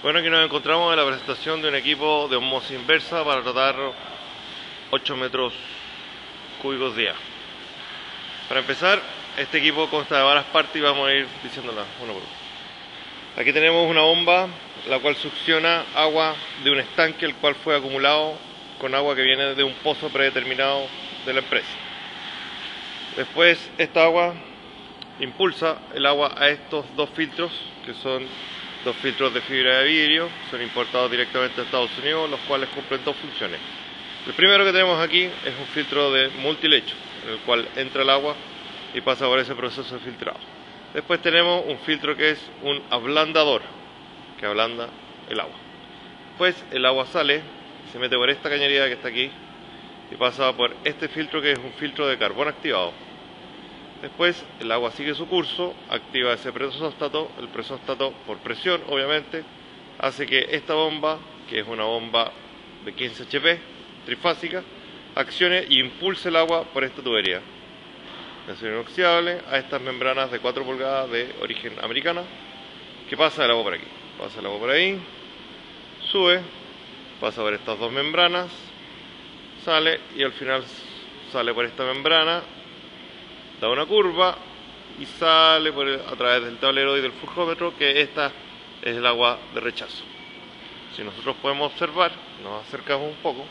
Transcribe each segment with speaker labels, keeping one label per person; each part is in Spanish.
Speaker 1: Bueno, aquí nos encontramos en la presentación de un equipo de osmosis inversa para tratar 8 metros cúbicos día. Para empezar, este equipo consta de varias partes y vamos a ir diciéndolas uno por uno. Aquí tenemos una bomba la cual succiona agua de un estanque el cual fue acumulado con agua que viene de un pozo predeterminado de la empresa. Después esta agua impulsa el agua a estos dos filtros, que son dos filtros de fibra de vidrio, son importados directamente de Estados Unidos, los cuales cumplen dos funciones. El primero que tenemos aquí es un filtro de multilecho, en el cual entra el agua y pasa por ese proceso de filtrado. Después tenemos un filtro que es un ablandador, que ablanda el agua. Después el agua sale, se mete por esta cañería que está aquí y pasa por este filtro que es un filtro de carbón activado. Después el agua sigue su curso, activa ese presóstato, el presóstato por presión obviamente, hace que esta bomba, que es una bomba de 15 HP, trifásica, accione e impulse el agua por esta tubería de acero inoxidable a estas membranas de 4 pulgadas de origen americana, que pasa el agua por aquí, pasa el agua por ahí, sube, pasa por estas dos membranas, sale y al final sale por esta membrana, da una curva y sale a través del tablero y del flujómetro, que esta es el agua de rechazo. Si nosotros podemos observar, nos acercamos un poco,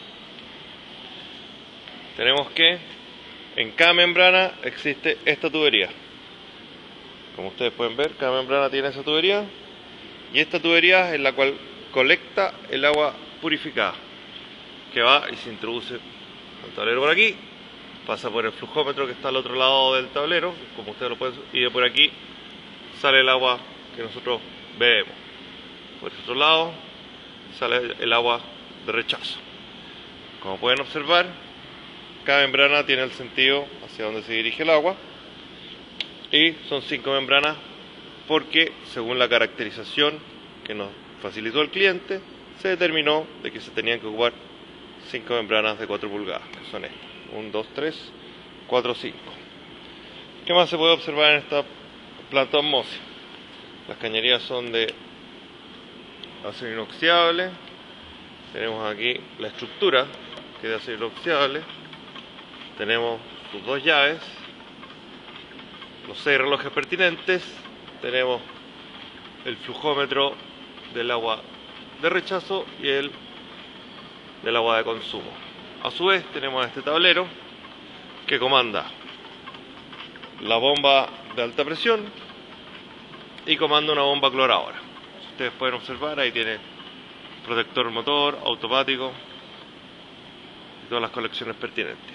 Speaker 1: tenemos que en cada membrana existe esta tubería. Como ustedes pueden ver, cada membrana tiene esa tubería y esta tubería es la cual colecta el agua purificada, que va y se introduce al tablero por aquí, pasa por el flujómetro que está al otro lado del tablero, como ustedes lo pueden ver, y de por aquí sale el agua que nosotros bebemos. Por el otro lado sale el agua de rechazo. Como pueden observar, cada membrana tiene el sentido hacia donde se dirige el agua y son 5 membranas porque según la caracterización que nos facilitó el cliente se determinó de que se tenían que ocupar 5 membranas de 4 pulgadas, que son estas: 1, 2, 3, 4, 5. ¿Qué más se puede observar en esta planta de osmosis? Las cañerías son de acero inoxidable. Tenemos aquí la estructura, que es de acero inoxidable. Tenemos sus dos llaves, los 6 relojes pertinentes. Tenemos el flujómetro del agua de rechazo y el del agua de consumo. A su vez tenemos este tablero que comanda la bomba de alta presión y comanda una bomba cloradora. Si ustedes pueden observar, ahí tiene protector motor automático y todas las colecciones pertinentes.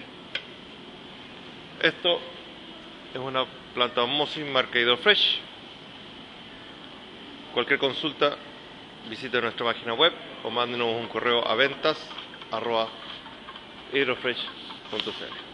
Speaker 1: Esto es una planta de osmosis marca Hydrofresh. Cualquier consulta, visite nuestra página web o mándenos un correo a ventas@hydrofresh.cl.